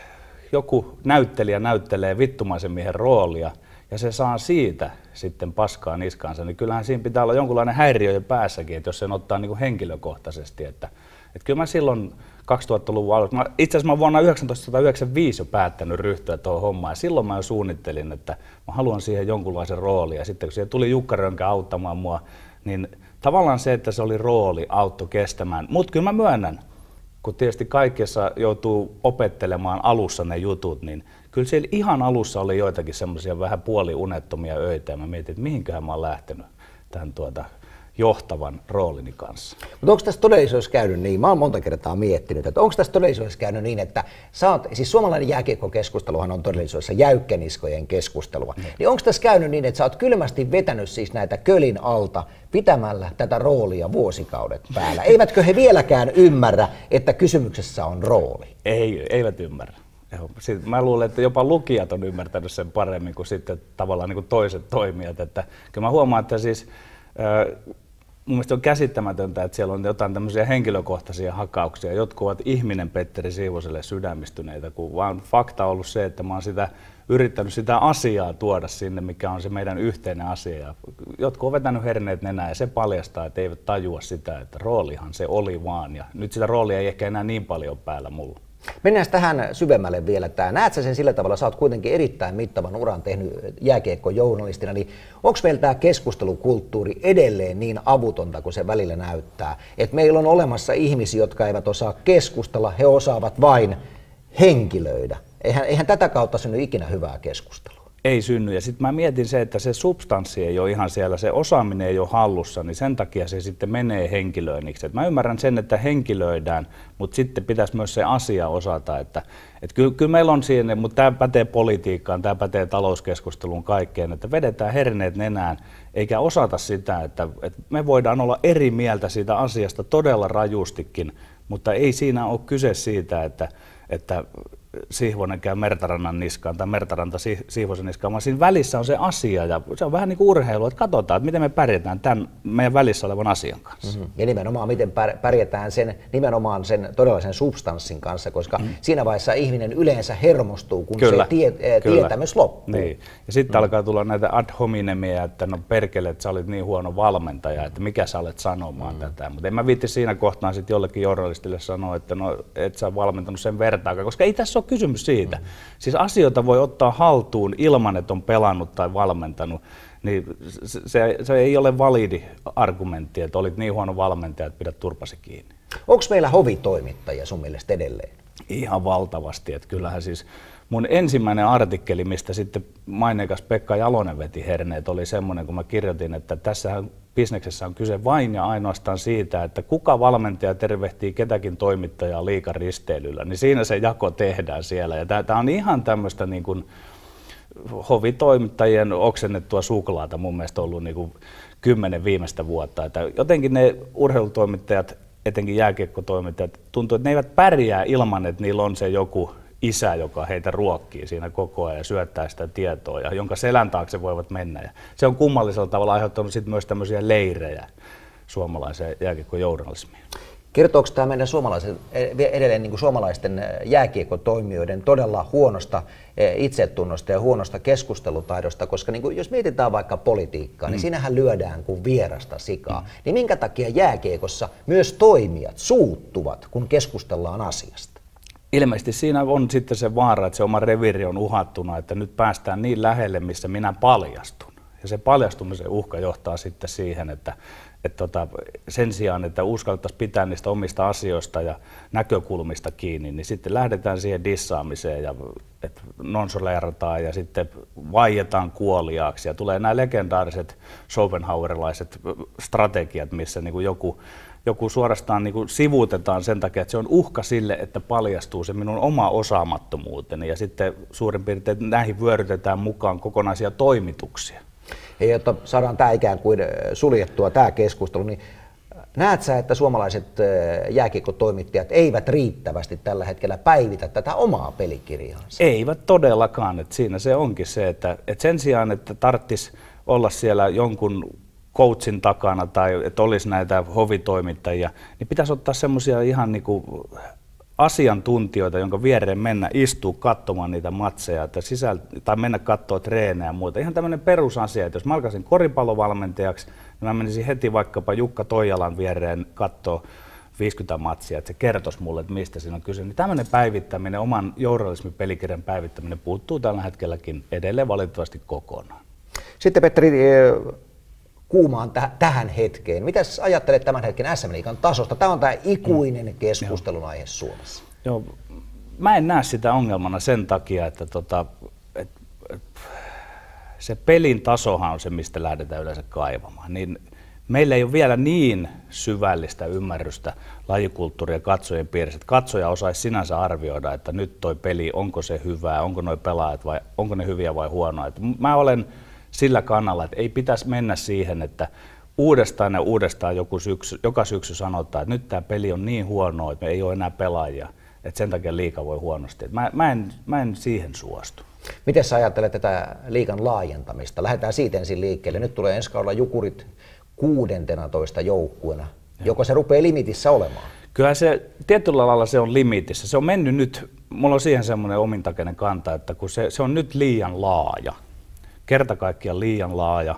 joku näyttelijä näyttelee vittumaisen miehen roolia ja se saa siitä sitten paskaa niskaansa, niin kyllähän siinä pitää olla jonkunlainen häiriö jo päässäkin, että jos sen ottaa niin kuin henkilökohtaisesti. Että, että kyllä mä silloin kaksituhattaluvun alussa, mä, itse asiassa mä vuonna tuhatyhdeksänsataayhdeksänkymmentäviisi jo päättänyt ryhtyä tuohon hommaan ja silloin mä jo suunnittelin, että mä haluan siihen jonkunlaisen roolin ja sitten kun siihen tuli Jukka Rönkä auttamaan mua, niin tavallaan se, että se oli rooli, auttoi kestämään, mutta kyllä mä myönnän, kun tietysti kaikessa joutuu opettelemaan alussa ne jutut, niin kyllä siellä ihan alussa oli joitakin semmoisia vähän puoliunettomia öitä ja mä mietin, että mihinköhän mä oon lähtenyt tämän tuota johtavan roolini kanssa. Mutta onko tässä todellisuudessa käynyt niin, mä oon monta kertaa miettinyt, että onko tässä todellisuudessa käynyt niin, että sä oot, siis suomalainen jääkiekkokeskusteluhan on todellisuudessa jäykkäniskojen keskustelua, mm. niin onko tässä käynyt niin, että sä oot kylmästi vetänyt siis näitä kölin alta pitämällä tätä roolia vuosikaudet päällä? Eivätkö he vieläkään ymmärrä, että kysymyksessä on rooli? Ei, eivät ymmärrä. Sitten mä luulen, että jopa lukijat on ymmärtänyt sen paremmin kuin sitten tavallaan niin kuin toiset toimijat. Että kyllä mä huomaan, että siis äh, mun mielestä on käsittämätöntä, että siellä on jotain tämmöisiä henkilökohtaisia hakauksia. Jotkut ovat ihminen Petteri Siivoselle sydämistyneitä, kun vaan fakta on ollut se, että mä oon sitä, yrittänyt sitä asiaa tuoda sinne, mikä on se meidän yhteinen asia. Ja jotkut on vetänyt herneet nenään ja se paljastaa, että eivät tajua sitä, että roolihan se oli vaan. Ja nyt sitä roolia ei ehkä enää niin paljon päällä mulla. Mennään tähän syvemmälle vielä. Tää. Näet sä sen sillä tavalla, sä oot kuitenkin erittäin mittavan uran tehnyt jääkiekkojournalistina, niin onko meillä tämä keskustelukulttuuri edelleen niin avutonta kuin se välillä näyttää? Että meillä on olemassa ihmisiä, jotka eivät osaa keskustella, he osaavat vain henkilöidä. Eihän, eihän tätä kautta synny ikinä hyvää keskustelua. Ei synny. Ja sitten mä mietin se, että se substanssi ei ole ihan siellä, se osaaminen ei ole hallussa, niin sen takia se sitten menee henkilöinniksi. Et mä ymmärrän sen, että henkilöidään, mutta sitten pitäisi myös se asia osata. Että, et kyllä, kyllä meillä on siinä, mutta tämä pätee politiikkaan, tämä pätee talouskeskusteluun kaikkeen, että vedetään herneet nenään, eikä osata sitä, että, että me voidaan olla eri mieltä siitä asiasta todella rajustikin, mutta ei siinä ole kyse siitä, että, että Sihvonen käy Mertarannan niskaan tai Mertaranta Sihvosen niskaan, vaan siinä välissä on se asia ja se on vähän niin kuin urheilu, että katsotaan, että miten me pärjätään tämän meidän välissä olevan asian kanssa. Mm-hmm. Ja nimenomaan miten pärjätään sen, nimenomaan sen todella sen substanssin kanssa, koska mm-hmm. siinä vaiheessa ihminen yleensä hermostuu, kun kyllä, se tie, tietämys loppuu. Niin. Ja sitten mm-hmm. alkaa tulla näitä ad hominemia, että no perkele, että sä olit niin huono valmentaja, että mikä sä olet sanomaan mm-hmm. tätä. Mutta en mä viitti siinä kohtaa sitten jollekin journalistille sanoa, että no et sä valmentanut sen vertaakaan, koska ei tässä ole kysymys siitä. Mm. Siis asioita voi ottaa haltuun ilman, että on pelannut tai valmentanut. Niin se, se ei ole validi argumentti, että olit niin huono valmentaja, että pidät turpasi kiinni. Onko meillä hovitoimittajia sun mielestä edelleen? Ihan valtavasti. Että kyllähän siis mun ensimmäinen artikkeli, mistä sitten maineikas Pekka Jalonen veti herneet, oli semmoinen, kun mä kirjoitin, että tässähän bisneksessä on kyse vain ja ainoastaan siitä, että kuka valmentaja tervehtii ketäkin toimittajaa liigaristeilyllä, niin siinä se jako tehdään siellä. Ja tämä on ihan tämmöistä niin kuin hovitoimittajien oksennettua suklaata mun mielestä ollut niin kuin kymmenen viimeistä vuotta. Että jotenkin ne urheilutoimittajat, etenkin jääkiekkotoimittajat, tuntuu, että ne eivät pärjää ilman, että niillä on se joku isä, joka heitä ruokkii siinä koko ajan ja syöttää sitä tietoa ja jonka selän taakse voivat mennä. Ja se on kummallisella tavalla aiheuttanut sit myös tämmöisiä leirejä suomalaiseen jääkiekkojournalismiin. Kertooko tämä meidän suomalaisen, edelleen niin kuin suomalaisten jääkiekkotoimijoiden todella huonosta itsetunnosta ja huonosta keskustelutaidosta, koska niin kuin jos mietitään vaikka politiikkaa, niin mm. siinähän lyödään kuin vierasta sikaa. Mm. Niin minkä takia jääkiekossa myös toimijat suuttuvat, kun keskustellaan asiasta? Ilmeisesti siinä on sitten se vaara, että se oma reviiri on uhattuna, että nyt päästään niin lähelle, missä minä paljastun. Ja se paljastumisen uhka johtaa sitten siihen, että, että tota, sen sijaan, että uskallettaisiin pitää niistä omista asioista ja näkökulmista kiinni, niin sitten lähdetään siihen dissaamiseen ja että nonsoleerataan ja sitten vaietaan kuoliaaksi. Ja tulee nämä legendaariset Schopenhauerilaiset strategiat, missä niin kuin joku Joku suorastaan niin kuin sivuutetaan sen takia, että se on uhka sille, että paljastuu se minun oma osaamattomuuteni ja sitten suurin piirtein näihin vyörytetään mukaan kokonaisia toimituksia. Ja jotta saadaan tämä ikään kuin suljettua tämä keskustelu, niin näet sä, että suomalaiset jääkiekkotoimittajat eivät riittävästi tällä hetkellä päivitä tätä omaa pelikirjaansa? Eivät todellakaan. Että siinä se onkin se, että, että sen sijaan, että tarvitsisi olla siellä jonkun coachin takana tai että olisi näitä hovitoimittajia, niin pitäisi ottaa semmoisia ihan niin kuin asiantuntijoita, jonka viereen mennä istuu katsomaan niitä matseja että sisäl- tai mennä katsoa treenejä ja muuta. Ihan tämmöinen perusasia, että jos mä alkaisin koripallovalmentajaksi, niin mä menisin heti vaikkapa Jukka Toijalan viereen katsoa viisikymmentä matsia, että se kertoisi mulle, että mistä siinä on kyse. Niin tämmöinen päivittäminen, oman journalismipelikirjan päivittäminen puuttuu tällä hetkelläkin edelleen valitettavasti kokonaan. Sitten Petteri, kuumaan täh- tähän hetkeen. Mitä ajattelet tämän hetken S M-liigan tasosta? Tämä on tämä ikuinen keskustelun aihe Suomessa. Joo, mä en näe sitä ongelmana sen takia, että tota, et, et, se pelin tasohan on se, mistä lähdetään yleensä kaivamaan. Niin meillä ei ole vielä niin syvällistä ymmärrystä lajikulttuuria katsojen piirissä, että katsoja osaisi sinänsä arvioida, että nyt toi peli, onko se hyvää, onko noi pelaajat vai onko ne hyviä vai huonoja. Et mä olen sillä kannalla, että ei pitäisi mennä siihen, että uudestaan ja uudestaan joku syksy, joka syksy sanotaan, että nyt tämä peli on niin huonoa, että me ei ole enää pelaajia, että sen takia liiga voi huonosti. Mä, mä, en, mä en siihen suostu. Miten sä ajattelet tätä liigan laajentamista? Lähdetään siitä ensin liikkeelle. Nyt tulee ensi kaudella Jukurit kuudentenatoista joukkuena. Joko se rupeaa limitissä olemaan? Kyllä se tietyllä lailla se on limitissä. Se on mennyt nyt, mulla on siihen semmoinen omintakeinen kanta, että kun se, se on nyt liian laaja. Kerta kaikkiaan liian laaja,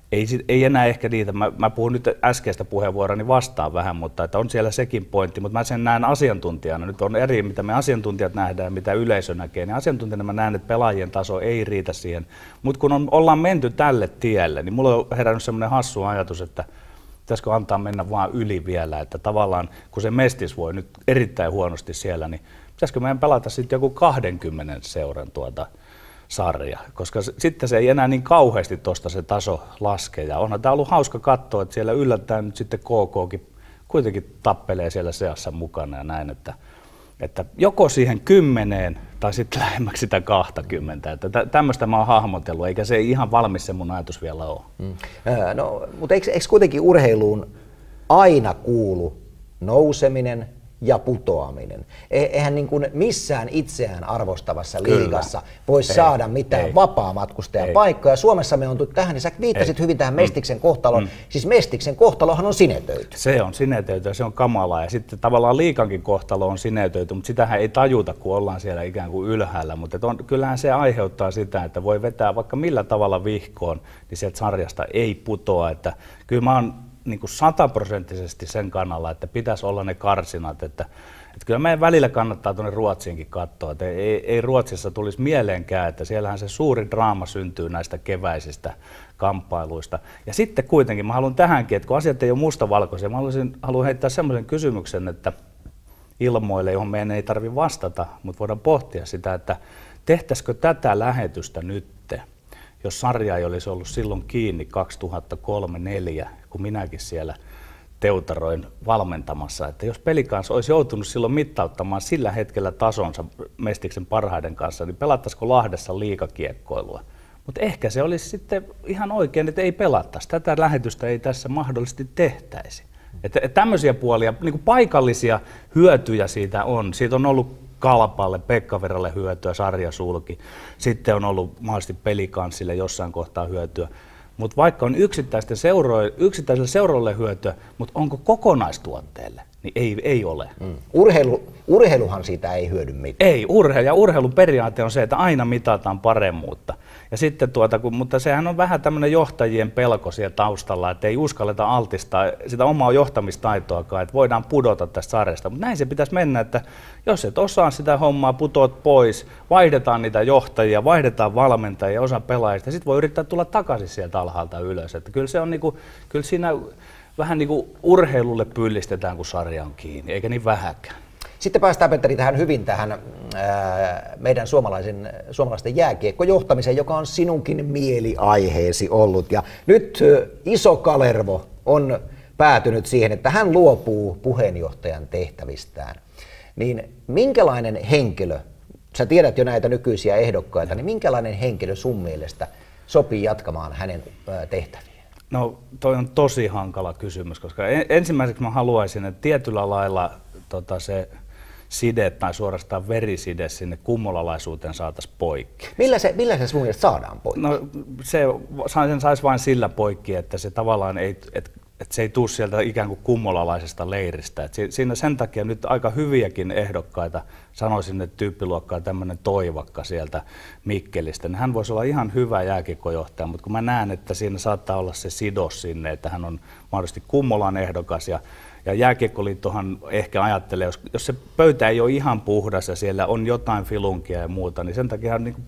Ei, ei enää ehkä niitä, mä, mä puhun nyt äskeistä puheenvuoroni vastaan vähän, mutta että on siellä sekin pointti, mutta mä sen näen asiantuntijana. Nyt on eri, mitä me asiantuntijat nähdään, mitä yleisö näkee, niin asiantuntijana mä näen, että pelaajien taso ei riitä siihen. Mutta kun on, ollaan menty tälle tielle, niin mulla on herännyt semmoinen hassu ajatus, että pitäisikö antaa mennä vaan yli vielä, että tavallaan kun se Mestis voi nyt erittäin huonosti siellä, niin pitäisikö meidän pelata sitten joku kaksikymmentä seuran tuota sarja, koska sitten se ei enää niin kauheasti tuosta se taso laske. Ja onhan tämä ollut hauska katsoa, että siellä yllättäen nyt sitten K K:kin kuitenkin tappelee siellä seassa mukana ja näin, että, että joko siihen kymmeneen tai sitten lähemmäksi sitä kaksikymmentä. Että tämmöistä mä oon hahmotellut, eikä se ihan valmis se mun ajatus vielä ole. Mm. No, mutta eikö, eikö kuitenkin urheiluun aina kuulu nouseminen ja putoaminen? Eihän niin kuin missään itseään arvostavassa liigassa voi ei, saada mitään ei, vapaamatkustajapaikkoja. Suomessa me on tullut tähän, niin sä viittasit ei. hyvin tähän Mestiksen kohtaloon. Mm. Siis Mestiksen kohtalohan on sinetöity. Se on sinetöity ja se on kamalaa. Ja sitten tavallaan liigankin kohtalo on sinetöity, mutta sitähän ei tajuta, kun ollaan siellä ikään kuin ylhäällä. Mutta on, kyllähän se aiheuttaa sitä, että voi vetää vaikka millä tavalla vihkoon, niin sieltä sarjasta ei putoa. Että kyllä mä oon niin kuin sataprosenttisesti sen kannalla, että pitäisi olla ne karsinat, että, että kyllä meidän välillä kannattaa tuonne Ruotsiinkin katsoa, että ei, ei Ruotsissa tulisi mieleenkään, että siellähän se suuri draama syntyy näistä keväisistä kamppailuista. Ja sitten kuitenkin, mä haluan tähänkin, että kun asiat ei ole mustavalkoisia, mä haluaisin, haluan heittää semmoisen kysymyksen, että ilmoille, johon meidän ei tarvitse vastata, mutta voidaan pohtia sitä, että tehtäisikö tätä lähetystä nyt, jos sarja ei olisi ollut silloin kiinni kaksituhattakolme neljä, kun minäkin siellä teutaroin valmentamassa, että jos Pelikans olisi joutunut silloin mittauttamaan sillä hetkellä tasonsa Mestiksen parhaiden kanssa, niin pelattaisiko Lahdessa liigakiekkoilua? Mutta ehkä se olisi sitten ihan oikein, että ei pelattaisi. Tätä lähetystä ei tässä mahdollisesti tehtäisi. Että et tämmöisiä puolia, niin kuin paikallisia hyötyjä siitä on. Siitä on ollut Kalpalle, Pekka-Veralle hyötyä, sarjasulki. Sitten on ollut mahdollisesti Pelikanssille jossain kohtaa hyötyä. Mutta vaikka on yksittäisten seuro- yksittäisille seuroille hyötyä, mutta onko kokonaistuotteelle, niin ei, ei ole. Mm. Urheilu, urheiluhan siitä ei hyödy mitään. Ei, urheilu, ja urheilun periaate on se, että aina mitataan paremmuutta. Ja sitten tuota, kun, mutta sehän on vähän tämmöinen johtajien pelko siellä taustalla, että ei uskalleta altistaa sitä omaa johtamistaitoakaan, että voidaan pudota tästä sarjasta. Mutta näin se pitäisi mennä, että jos et osaa sitä hommaa, putoat pois, vaihdetaan niitä johtajia, vaihdetaan valmentajia, osa pelaajista, sitten voi yrittää tulla takaisin sieltä alhaalta ylös. Että kyllä, se on niinku, kyllä siinä vähän niin kuin urheilulle pyllistetään, kun sarja on kiinni, eikä niin vähäkään. Sitten päästään, Petteri, tähän hyvin tähän ää, meidän suomalaisen, suomalaisten jääkiekkojohtamiseen, joka on sinunkin mieliaiheesi ollut. Ja nyt ä, Iso Kalervo on päätynyt siihen, että hän luopuu puheenjohtajan tehtävistään. Niin minkälainen henkilö, sä tiedät jo näitä nykyisiä ehdokkaita, niin minkälainen henkilö sun mielestä sopii jatkamaan hänen ä, tehtäviä? No toi on tosi hankala kysymys, koska ensimmäiseksi mä haluaisin, että tietyllä lailla tota, se side tai suorastaan veriside sinne kummolalaisuuteen saataisiin poikki. Millä se, millä se sun mielestä saadaan poikki? No se, sen saisi vain sillä poikki, että se tavallaan ei, et, et se ei tule sieltä ikään kuin kummolalaisesta leiristä. Et siinä sen takia nyt aika hyviäkin ehdokkaita, sanoisin, että tyyppiluokkaa tämmöinen Toivakka sieltä Mikkelistä, niin hän voisi olla ihan hyvä jääkiekkojohtaja, mutta kun mä näen, että siinä saattaa olla se sidos sinne, että hän on mahdollisesti Kummolan ehdokas ja Ja Jääkiekkoliittohan ehkä ajattelee, jos, jos se pöytä ei ole ihan puhdas ja siellä on jotain filunkia ja muuta, niin sen takia niin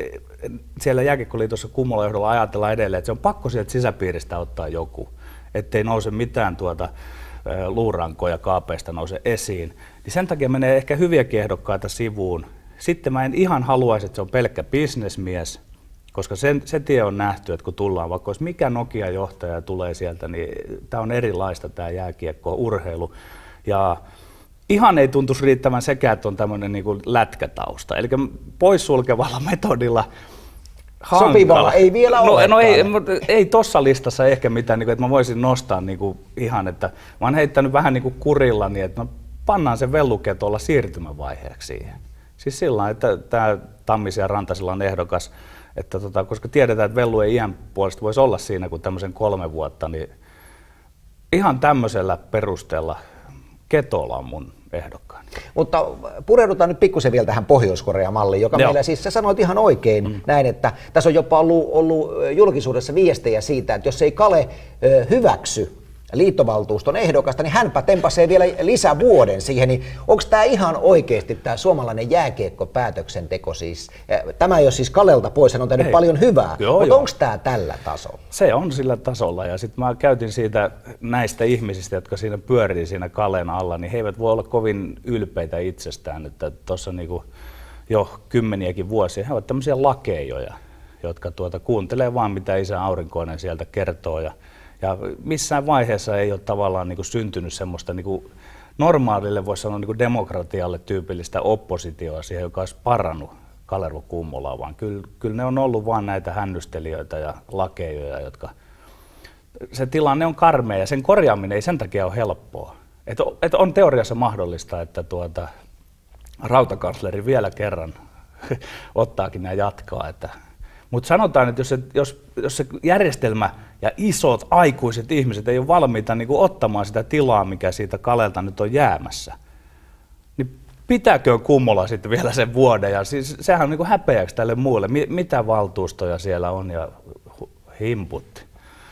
siellä Jääkiekkoliitossa Kummolan johdolla ajatellaan edelleen, että se on pakko sieltä sisäpiiristä ottaa joku, ettei nouse mitään tuota luurankoja kaapeista nouse esiin. Niin sen takia menee ehkä hyviäkin ehdokkaita sivuun. Sitten mä en ihan haluaisi, että se on pelkkä bisnesmies, koska sen, se tie on nähty, että kun tullaan, vaikka olisi mikä Nokia-johtaja tulee sieltä, niin tämä on erilaista tämä jääkiekko, urheilu. Ja ihan ei tuntuisi riittävän sekään, että on tämmöinen niin kuin lätkätausta. Eli poissulkevalla metodilla hankala. Sopivaa ei vielä no, ole. No ei, ei tuossa listassa ehkä mitään, niin kuin, että mä voisin nostaa niin kuin ihan, että mä oon heittänyt vähän niin kuin kurilla, niin että no, pannaan se velluke tuolla siirtymävaiheeksi siihen. Siis sillä että tämä Tammisen ja Rantasilla on ehdokas, että tota, koska tiedetään, että vellu ei iän puolesta voisi olla siinä kuin tämmöisen kolme vuotta, niin ihan tämmöisellä perusteella Ketola on mun ehdokkaan. Mutta pureudutaan nyt pikkusen vielä tähän Pohjois-Korean malliin, joka Joo. meillä siis, sä sanoit ihan oikein mm. näin, että tässä on jopa ollut, ollut julkisuudessa viestejä siitä, että jos ei Kale ö, hyväksy liittovaltuuston ehdokasta, niin hänpä tempasee vielä lisävuoden siihen, niin onko tämä ihan oikeasti tämä suomalainen jääkiekkopäätöksenteko siis, tämä ei ole siis Kalelta pois, hän on tehnyt Ei. paljon hyvää, Joo, mutta joo. onko tämä tällä tasolla? Se on sillä tasolla ja sitten mä käytin siitä näistä ihmisistä, jotka siinä pyörii siinä Kalen alla, niin he eivät voi olla kovin ylpeitä itsestään, että tuossa niinku jo kymmeniäkin vuosia he ovat tämmöisiä lakeijoja, jotka tuota kuuntelee vaan mitä isä Aurinkoinen sieltä kertoo ja Ja missään vaiheessa ei ole tavallaan niin kuin syntynyt semmoista niin kuin normaalille, voisi sanoa niin kuin demokratialle tyypillistä oppositioa siihen, joka olisi parannut Kalervo Kummolaa, vaan kyllä, kyllä ne on ollut vain näitä hännystelijöitä ja lakeijoja, jotka... Se tilanne on karmea ja sen korjaaminen ei sen takia ole helppoa. Et, et on teoriassa mahdollista, että tuota, rautakansleri vielä kerran ottaakin nämä jatkaa, että mutta sanotaan, että jos se, jos, jos se järjestelmä ja isot aikuiset ihmiset ei ole valmiita niin kuin ottamaan sitä tilaa, mikä siitä Kalelta nyt on jäämässä, niin pitääkö Kummola sitten vielä sen vuoden? Ja siis, sehän on niin kuin häpeäksi tälle muille. Mitä valtuustoja siellä on ja himputti.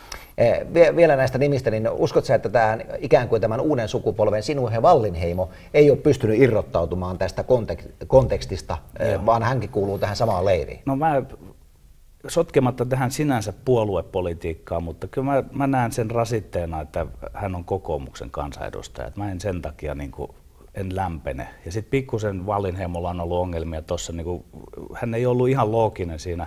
Vielä näistä nimistä, niin uskotko sä, että tämän, ikään kuin tämän uuden sukupolven Sinuhe Wallinheimo ei ole pystynyt irrottautumaan tästä kontekstista, Joo. vaan hänkin kuuluu tähän samaan leiriin? No mä sotkematta tähän sinänsä puoluepolitiikkaan, mutta kyllä mä, mä näen sen rasitteena, että hän on kokoomuksen kansanedustaja. Että mä en sen takia niin kuin, en lämpene. Ja sitten pikkusen Wallinheimolla on ollut ongelmia tuossa. Niin kuin, hän ei ollut ihan looginen siinä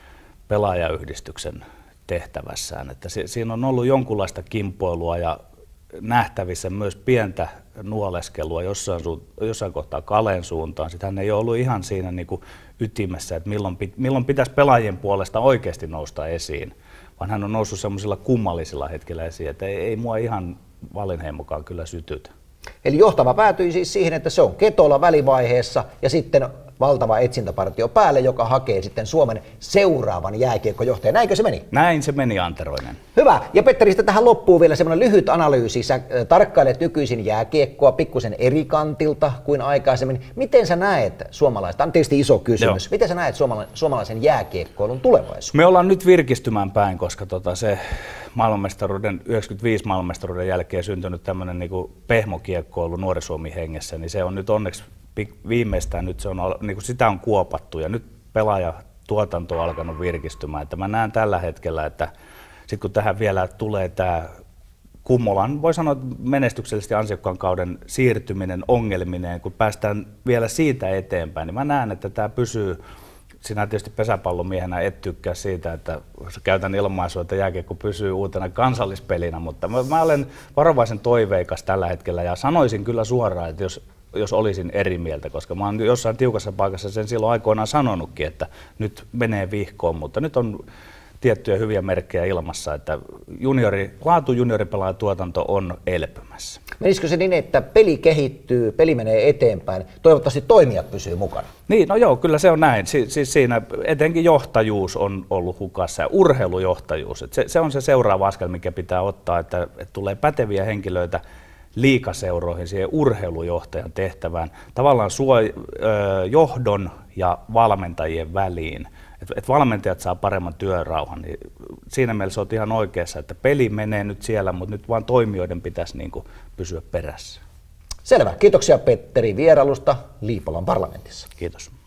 pelaajayhdistyksen tehtävässään. Että si, siinä on ollut jonkunlaista kimpoilua ja nähtävissä myös pientä nuoleskelua jossain, su, jossain kohtaa Kalen suuntaan. Sitten hän ei ole ollut ihan siinä niin kuin ytimessä, että milloin, pit, milloin pitäisi pelaajien puolesta oikeasti nousta esiin, vaan hän on noussut semmoisilla kummallisilla hetkillä esiin, että ei, ei mua ihan Wallinheimokaan kyllä sytytä. Eli johtava päätyi siis siihen, että se on Ketola välivaiheessa ja sitten valtava etsintäpartio päälle, joka hakee sitten Suomen seuraavan jääkiekkojohtajan. Näinkö se meni? Näin se meni, Anteroinen. Hyvä. Ja Petteri, sitten tähän loppuu vielä semmoinen lyhyt analyysi. Sä tarkkailet nykyisin jääkiekkoa pikkusen eri kantilta kuin aikaisemmin. Miten sä näet suomalaista? Tämä on tietysti iso kysymys. Joo. Miten sä näet suomala- suomalaisen jääkiekkoilun tulevaisuuden? Me ollaan nyt virkistymään päin, koska tota se maailmanmestaruuden, yhdeksänkymmentäviisi maailmanmestaruuden jälkeen syntynyt tämmöinen niinku pehmokiekkoilu Nuori Suomi hengessä, niin se on nyt onneksi viimeistään nyt se on, niin kuin sitä on kuopattu ja nyt pelaajatuotanto on alkanut virkistymään. Että mä näen tällä hetkellä, että sit kun tähän vielä tulee tämä Kummolan, voi sanoa menestyksellisesti ansiokkaan kauden siirtyminen ongelmineen, kun päästään vielä siitä eteenpäin, niin mä näen, että tämä pysyy, sinä tietysti pesäpallomiehenä et tykkää siitä, että käytän ilmaisua, että jääkiekko pysyy uutena kansallispelinä, mutta mä, mä olen varovaisen toiveikas tällä hetkellä ja sanoisin kyllä suoraan, että jos jos olisin eri mieltä, koska mä oon jossain tiukassa paikassa sen silloin aikoinaan sanonutkin, että nyt menee vihkoon, mutta nyt on tiettyjä hyviä merkkejä ilmassa, että juniori, laatu junioripelaajatuotanto on elpymässä. Menisikö se niin, että peli kehittyy, peli menee eteenpäin, toivottavasti toimijat pysyy mukana? Niin, no joo, kyllä se on näin. Si- siis siinä etenkin johtajuus on ollut hukassa ja urheilujohtajuus. Et se, se on se seuraava askel, mikä pitää ottaa, että, että tulee päteviä henkilöitä liigaseuroihin siihen urheilujohtajan tehtävään, tavallaan suo, ö, johdon ja valmentajien väliin, että et valmentajat saa paremman työrauhan, niin siinä mielessä olet ihan oikeassa, että peli menee nyt siellä, mutta nyt vaan toimijoiden pitäisi niin kuin pysyä perässä. Selvä. Kiitoksia Petteri vierailusta Liipolan parlamentissa. Kiitos.